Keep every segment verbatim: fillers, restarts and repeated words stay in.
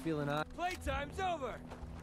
feeling hot? Playtime's over!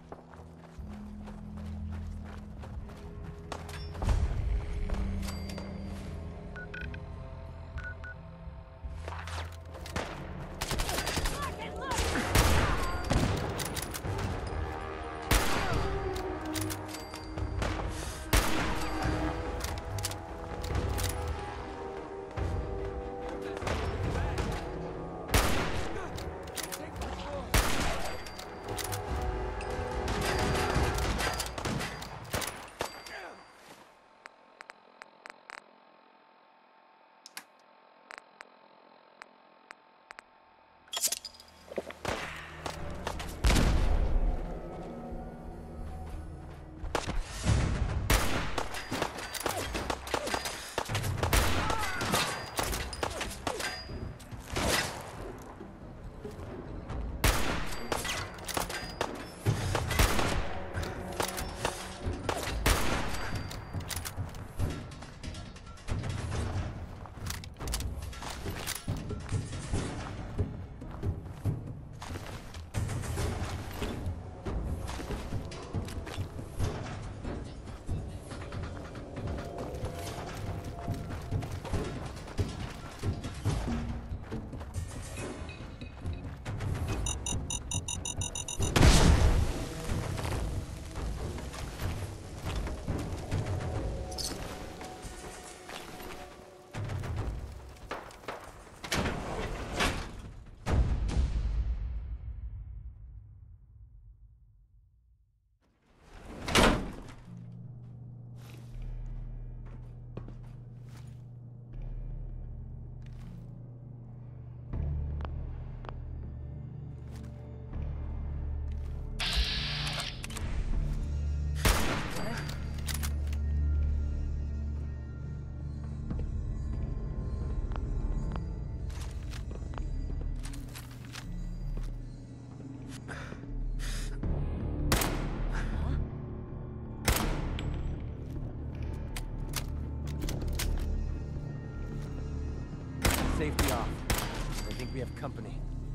Safety off. I think we have company.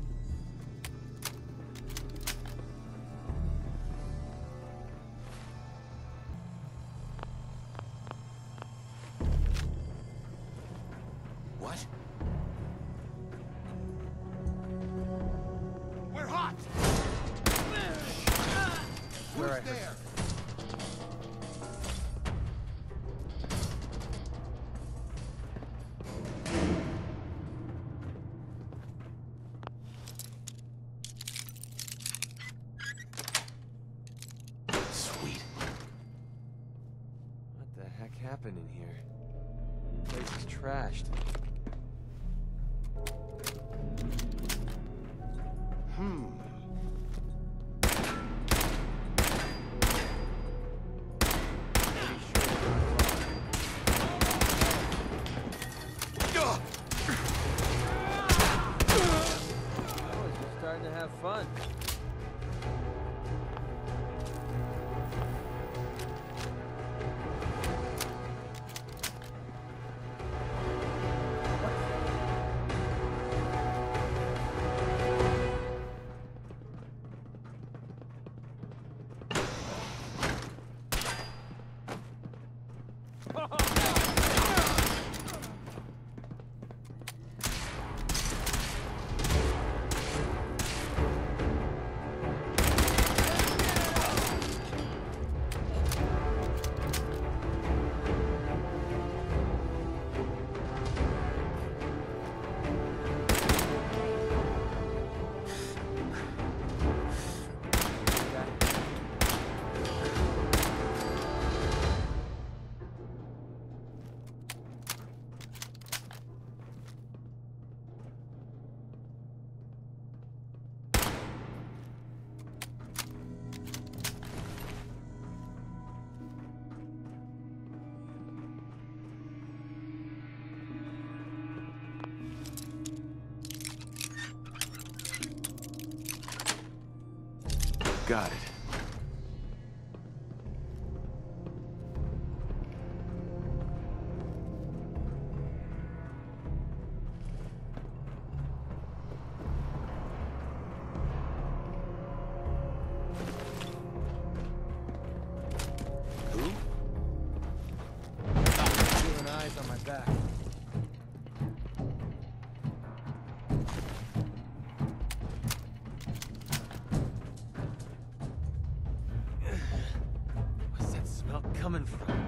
What? We're hot! Who's Right. there? Happened in here? The place is trashed. Hmm. Oh, you're starting to have fun. Got it. Hands on my back. What's that smell coming from?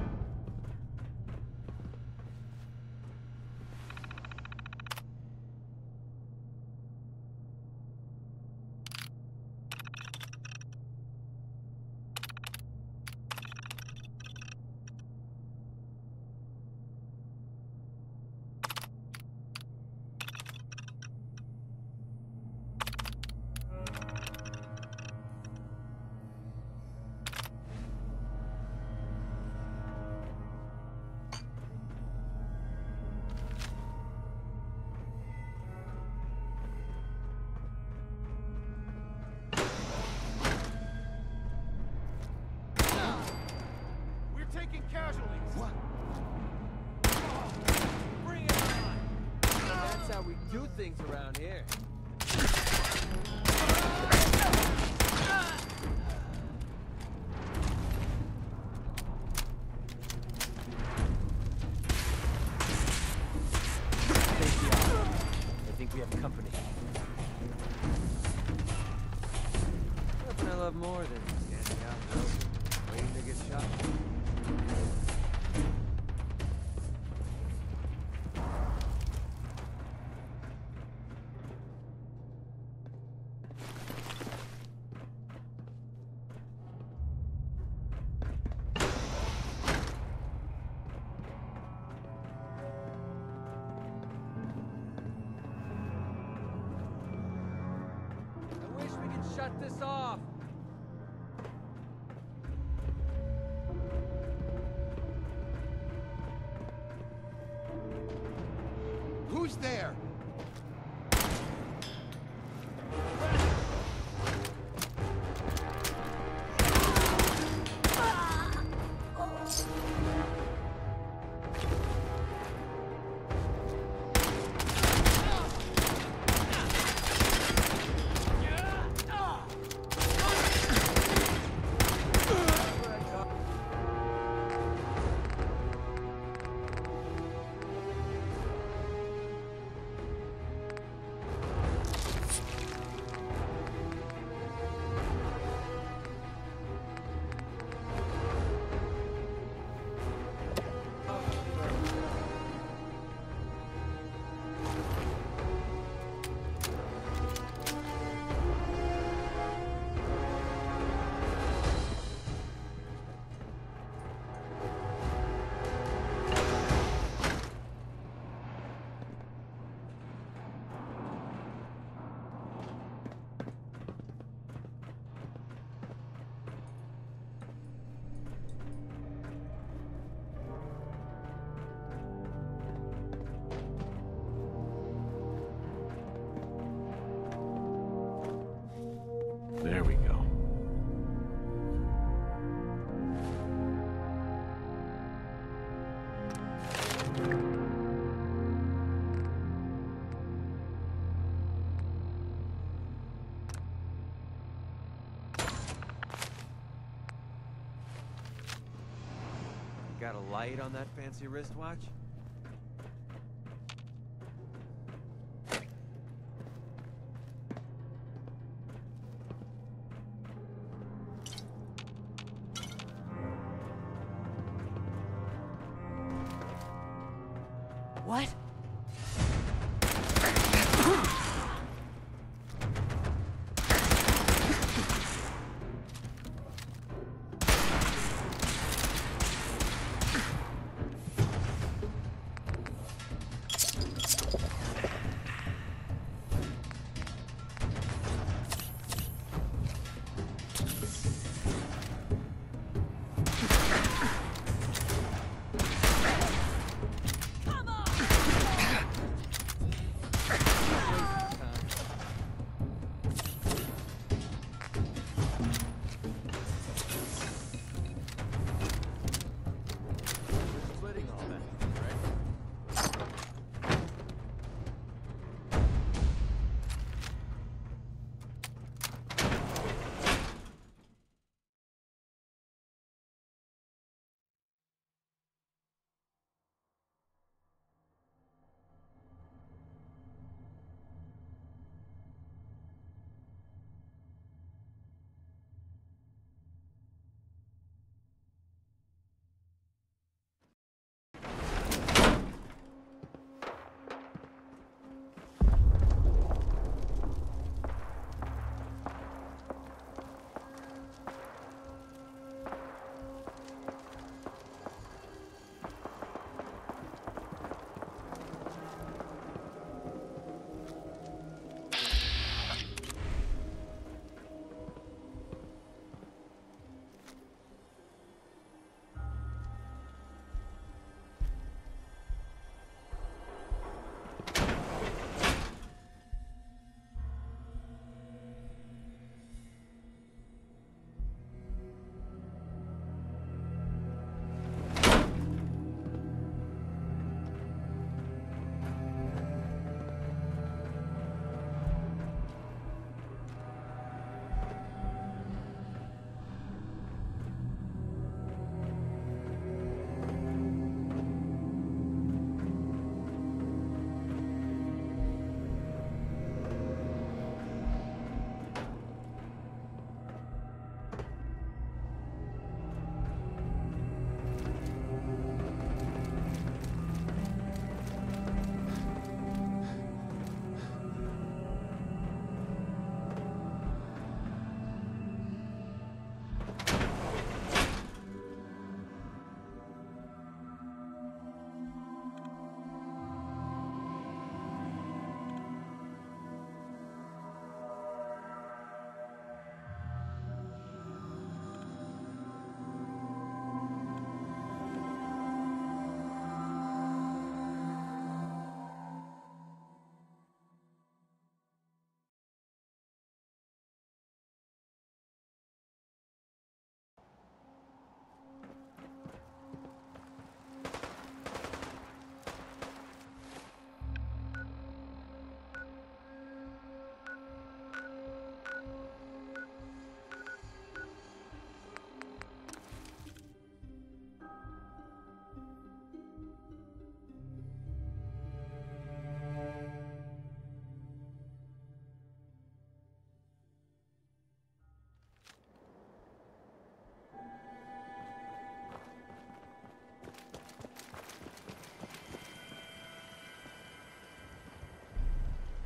Taking casualties. What? Bring it on! That's how we do things around here. I think we have company. Nothing I love more than standing out in the open, waiting to get shot. I wish we could shut this off. Who's there? There we go. Got a light on that fancy wristwatch? What?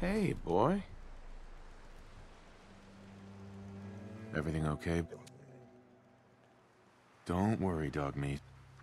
Hey, boy. Everything okay? Don't worry, dog meat.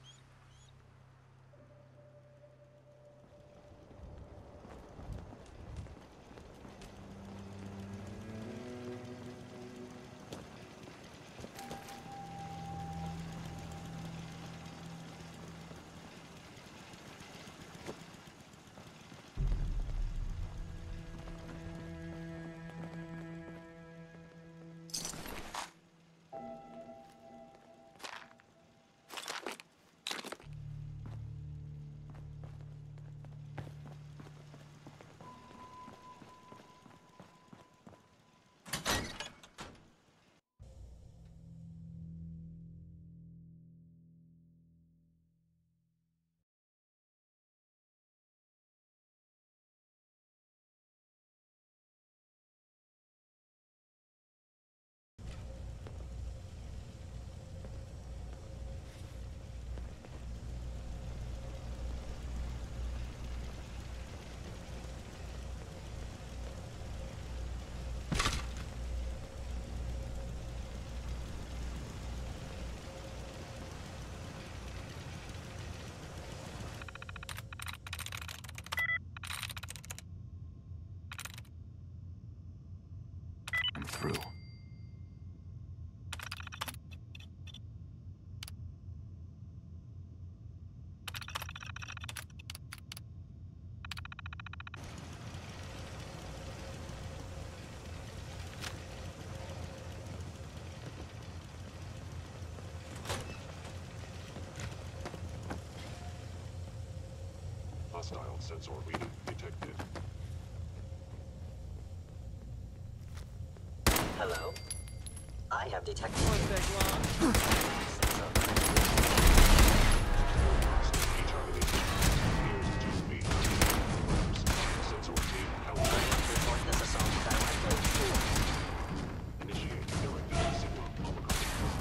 I'm through. Hostile sensor reading detected. Hello? I have detected Won't take long. Sensor team held. report this assault directly. Initiate directed signal Omicron.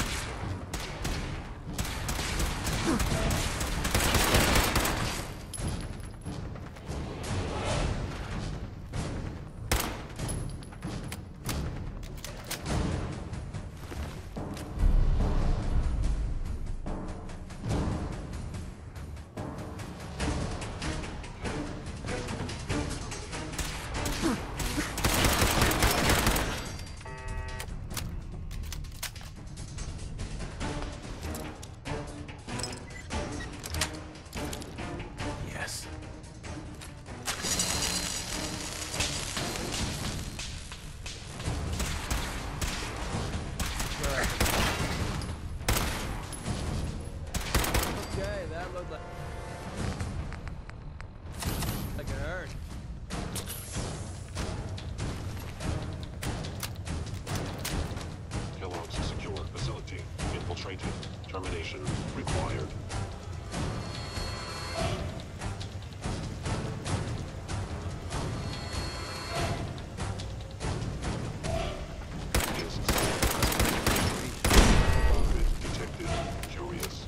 Yes. Okay, that looked like... like it hurt. Kellogg's secure facility infiltrated. Termination required. Is detected. Curious.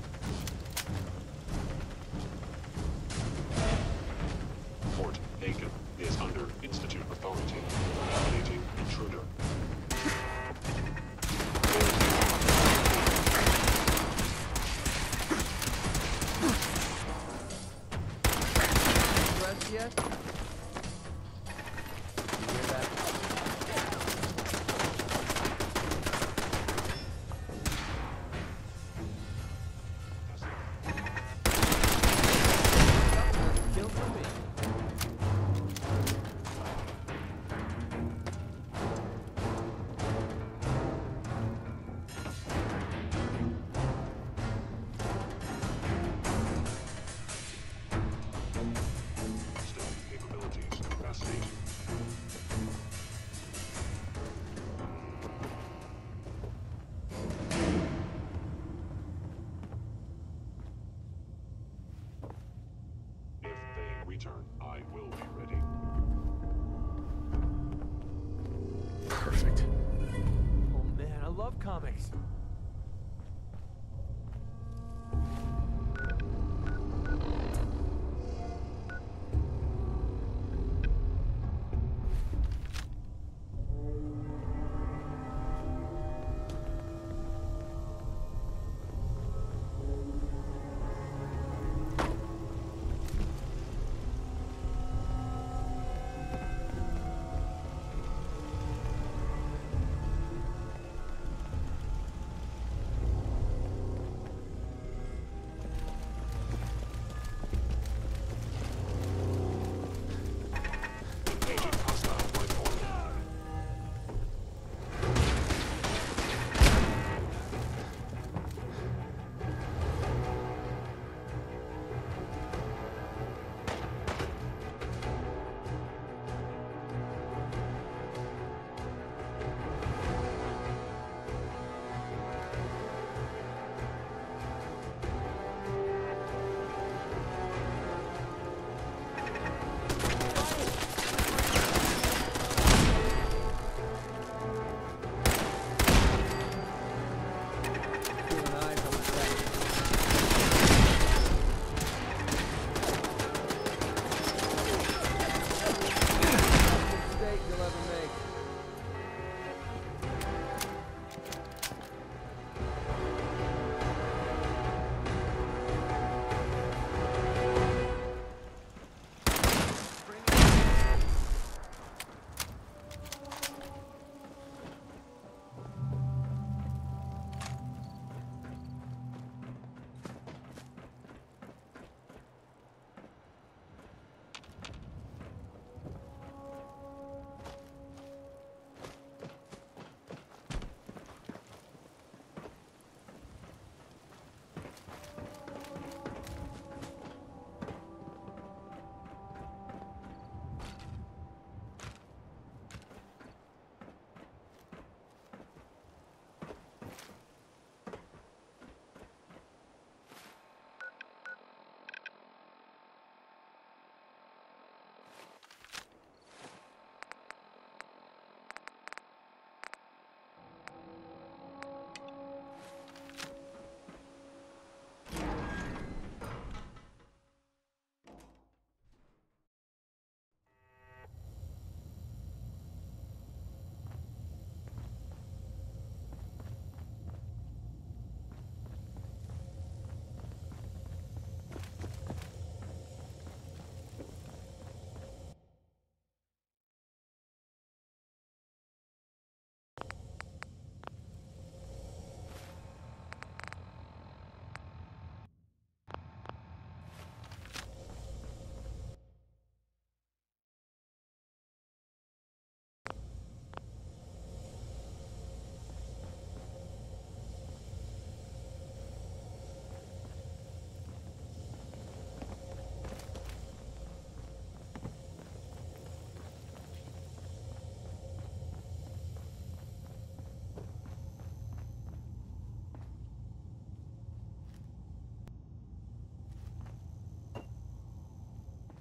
Fort Aiken is under Institute authority. Terminating intruder. Rest yet? You hear that? Kill for me. Stealth capabilities. Fascinating. If they return, I will be ready. Perfect. Oh man, I love comics.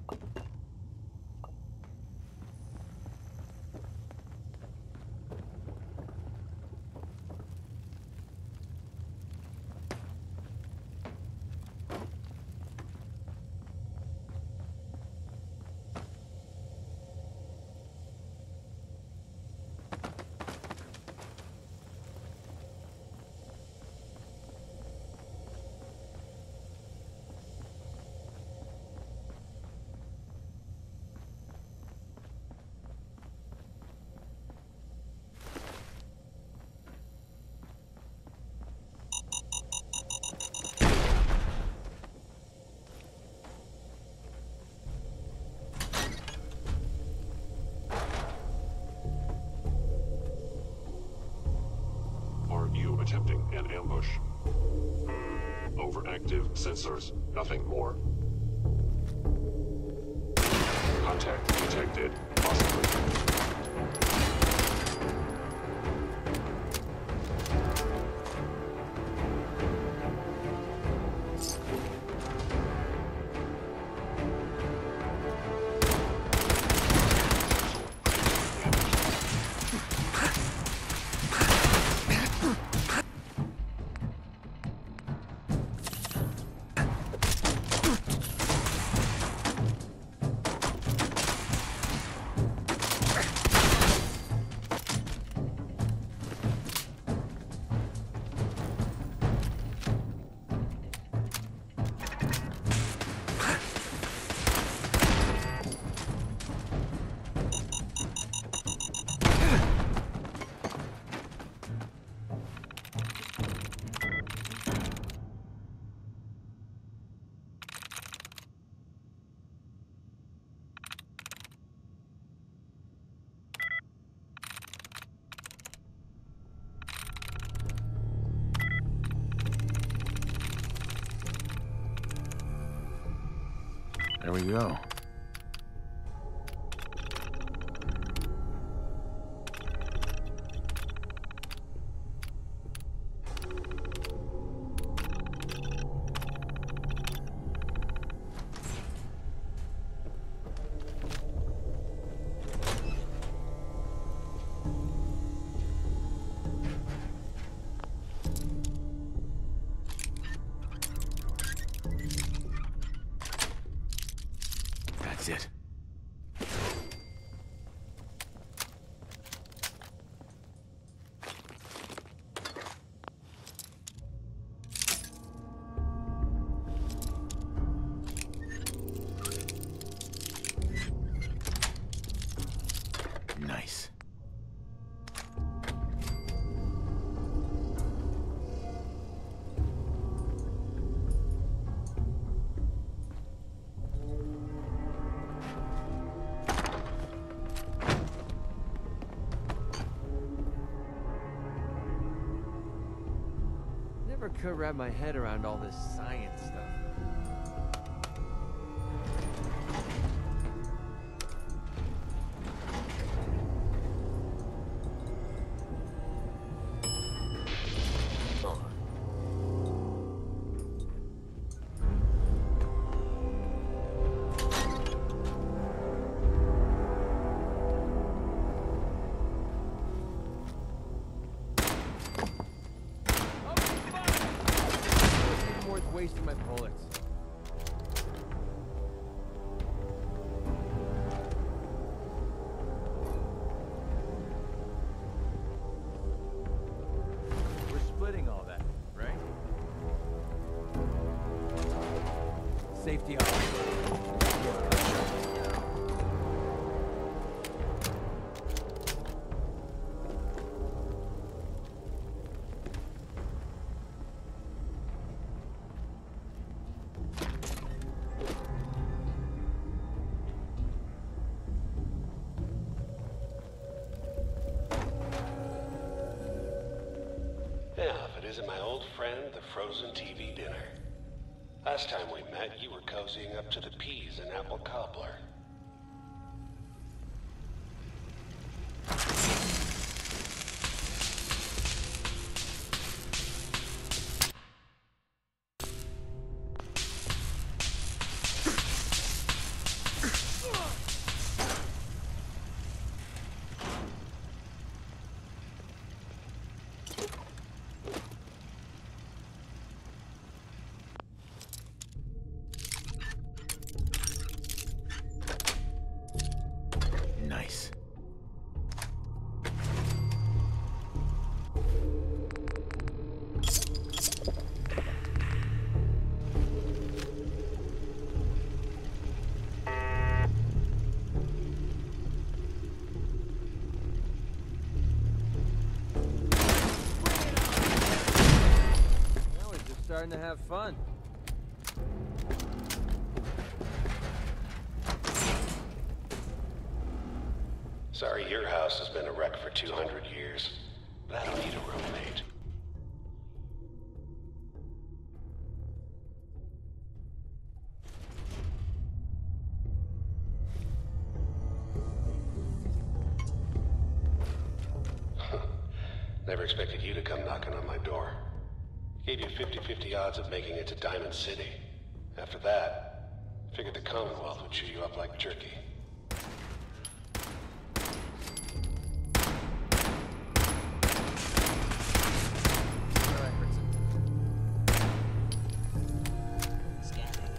Attempting an ambush. Overactive sensors. Nothing more. Contact detected. Possibly. There we go. That's it. Nice. Never could wrap my head around all this science stuff. Wasting my bullets. We're splitting all that, right? Safety off. Isn't my old friend, the frozen T V dinner. Last time we met, you were cozying up to the peas and apple cobbler. trying to have fun. Sorry, your house has been a wreck for two hundred years. But I don't need a roommate. Never expected you to come knocking on my door. Gave you fifty fifty odds of making it to Diamond City. After that, figured the Commonwealth would chew you up like jerky. Alright, Ritson. Scanning.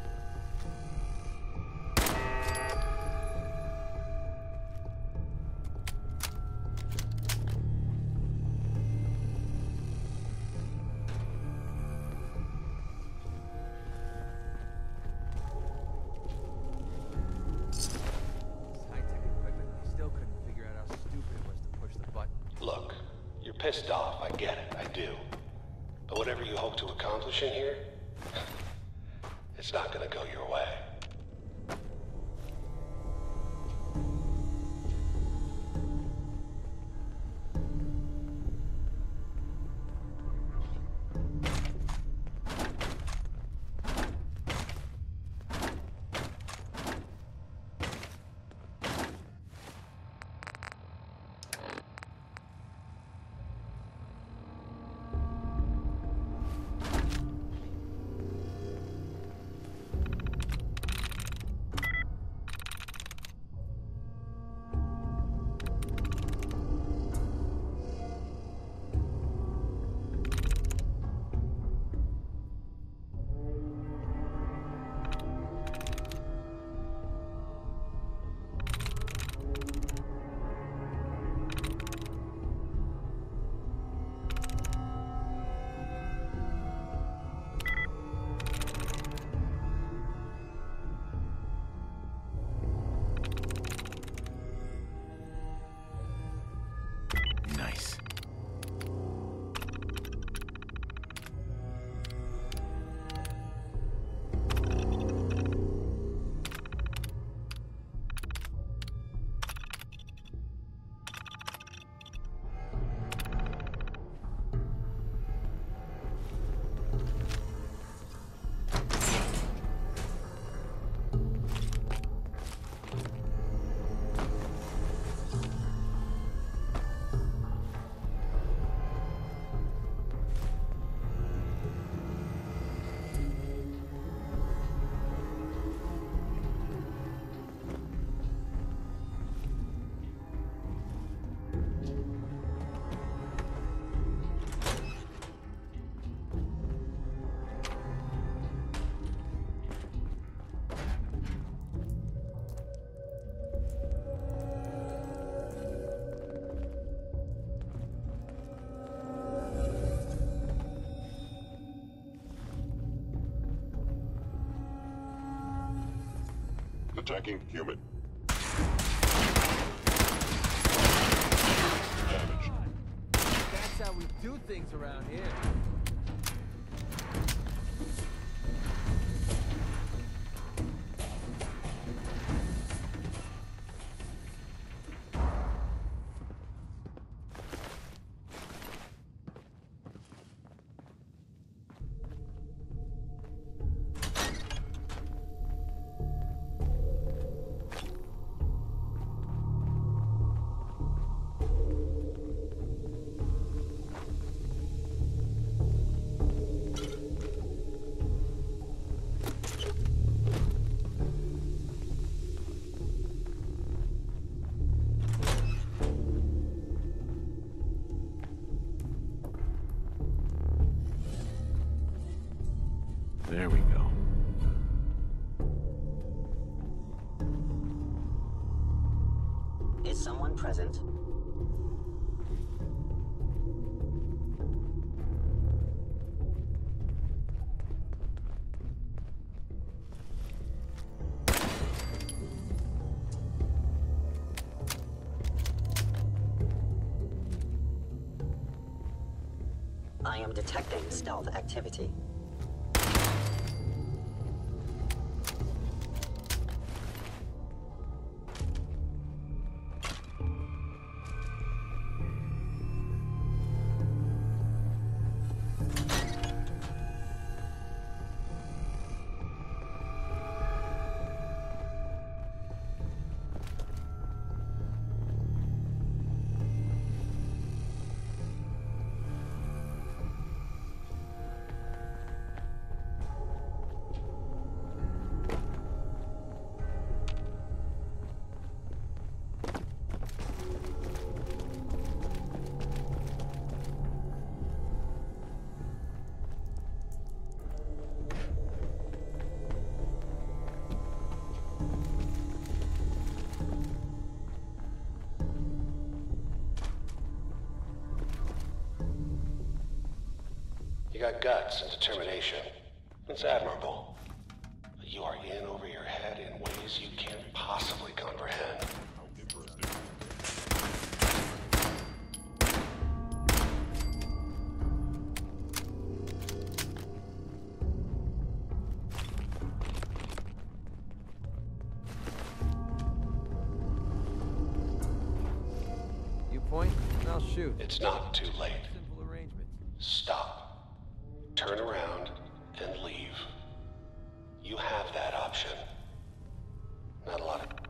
High-tech equipment, we still couldn't figure out how stupid it was to push the button. Look, you're pissed off, I get it, I do. But whatever you hope to accomplish in here, it's not gonna go your way. Nice. Attacking human. Damage. That's how we do things around here. There we go. Is someone present? I am detecting stealth activity. got guts and determination. It's admirable. But you are in over your head in ways you can't possibly comprehend. How interesting. You point, and I'll shoot. It's not too late. Simple arrangement. Stop. Turn around and leave. You have that option. Not a lot of...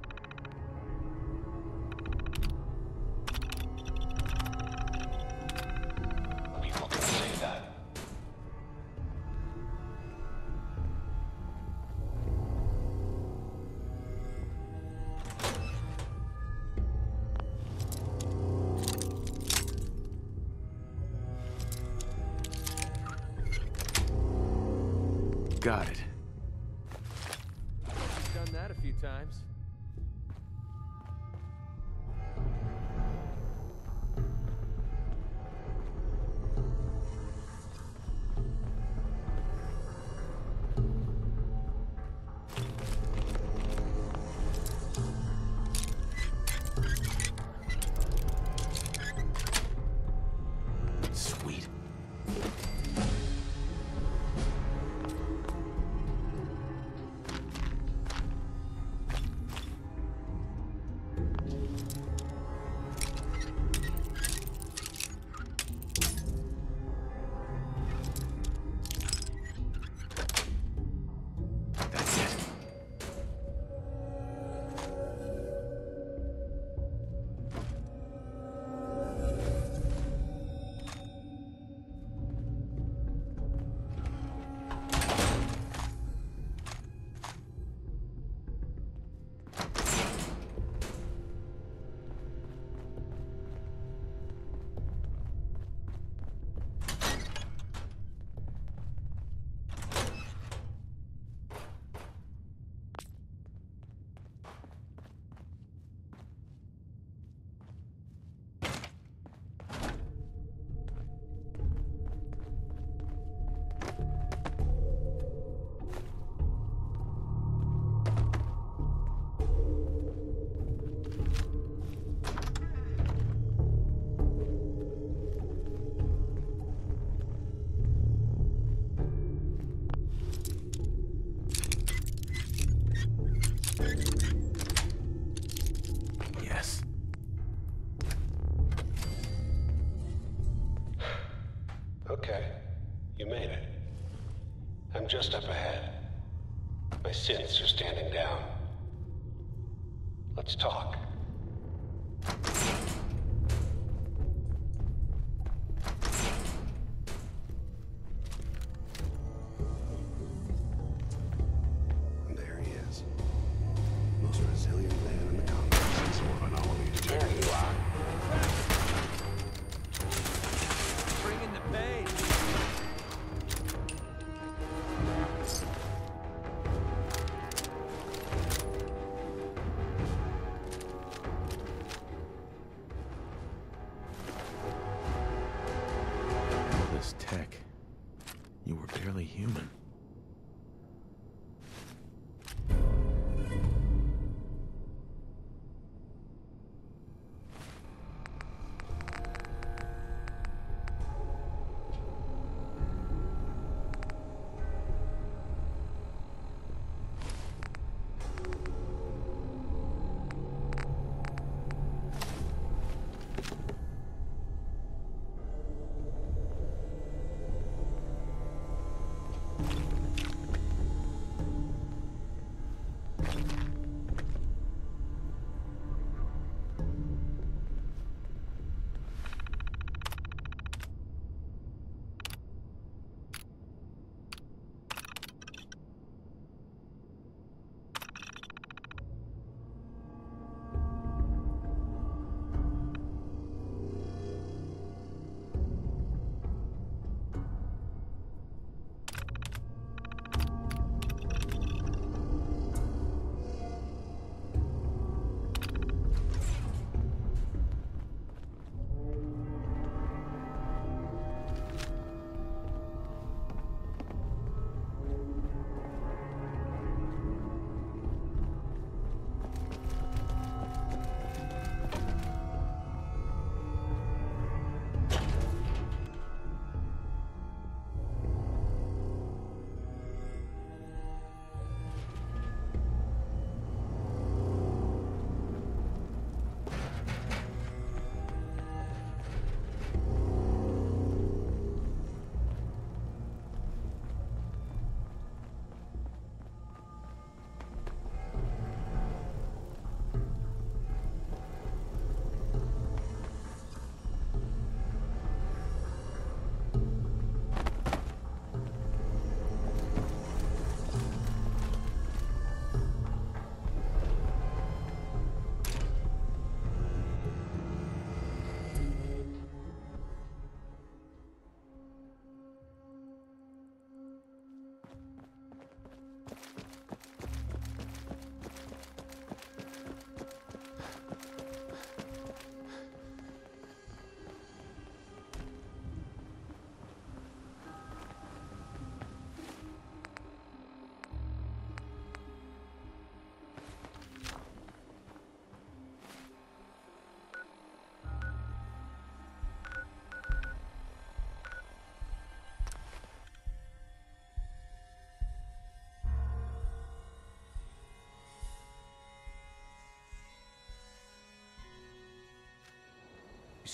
people can say that. Got it. Done that a few times. Sweet. That's it. Yes. Okay, you made it. I'm just up ahead. My synths are standing down. Let's talk. And there he is. Most resilient man in the comics. Some sort of anomaly detected. There you are. Bring in the bait. All this tech. You were barely human.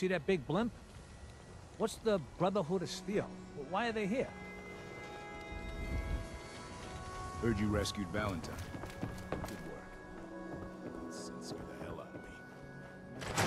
see that big blimp? What's the Brotherhood of Steel? Why are they here? Heard you rescued Valentine. Good work. Synth scared the hell out of me.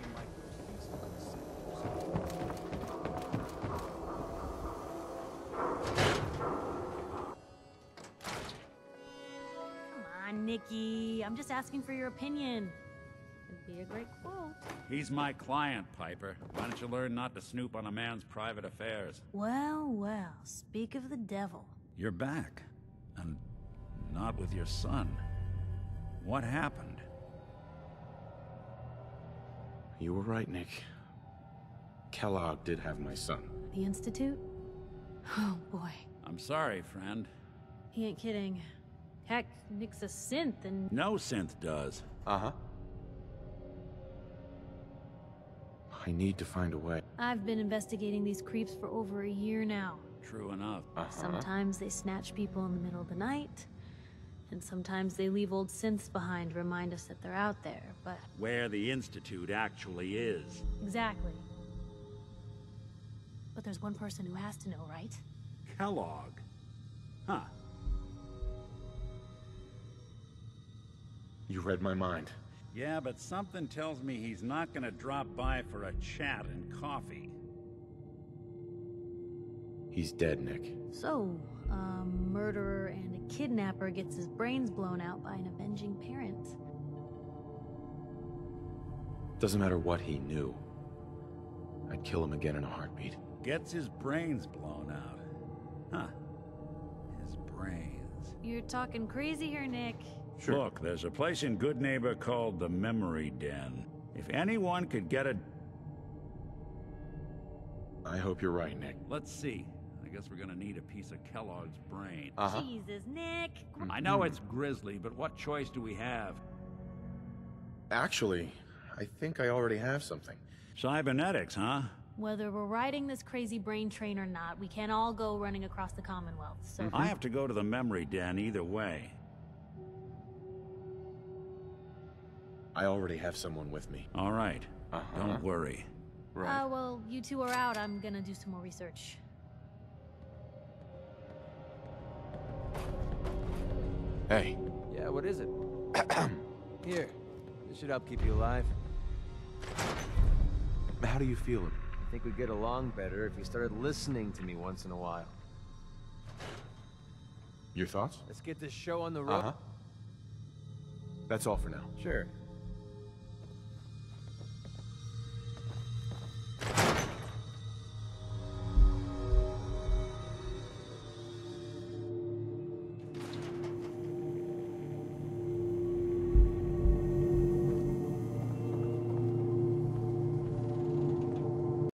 Come on, Nikki. I'm just asking for your opinion. It'd be a great quote. He's my client, Piper. Why don't you learn not to snoop on a man's private affairs? Well, well, speak of the devil. You're back. And not with your son. What happened? You were right, Nick. Kellogg did have my son. The Institute? Oh, boy. I'm sorry, friend. He ain't kidding. Heck, Nick's a synth and... No synth does. Uh-huh. I need to find a way. I've been investigating these creeps for over a year now. True enough. Uh-huh. Sometimes they snatch people in the middle of the night, and sometimes they leave old synths behind to remind us that they're out there, but... Where the Institute actually is. Exactly. But there's one person who has to know, right? Kellogg. Huh. You read my mind. Yeah, but something tells me he's not gonna drop by for a chat and coffee. He's dead, Nick. So, a murderer and a kidnapper gets his brains blown out by an avenging parent. Doesn't matter what he knew. I'd kill him again in a heartbeat. Gets his brains blown out. Huh. His brains. You're talking crazy here, Nick. Sure. Look, there's a place in Good Neighbor called the Memory Den. If anyone could get a... I hope you're right, Nick. Let's see. I guess we're gonna need a piece of Kellogg's brain. Uh-huh. Jesus, Nick. I know it's grisly, but what choice do we have? Actually, I think I already have something. Cybernetics, huh? Whether we're riding this crazy brain train or not, we can't all go running across the Commonwealth, so... I have to go to the Memory Den either way. I already have someone with me. All right. Uh-huh. Don't worry. Right. Uh, well, you two are out. I'm gonna do some more research. Hey. Yeah, what is it? Here. This should help keep you alive. How do you feel? I think we'd get along better if you started listening to me once in a while. Your thoughts? Let's get this show on the road. Uh-huh. That's all for now. Sure.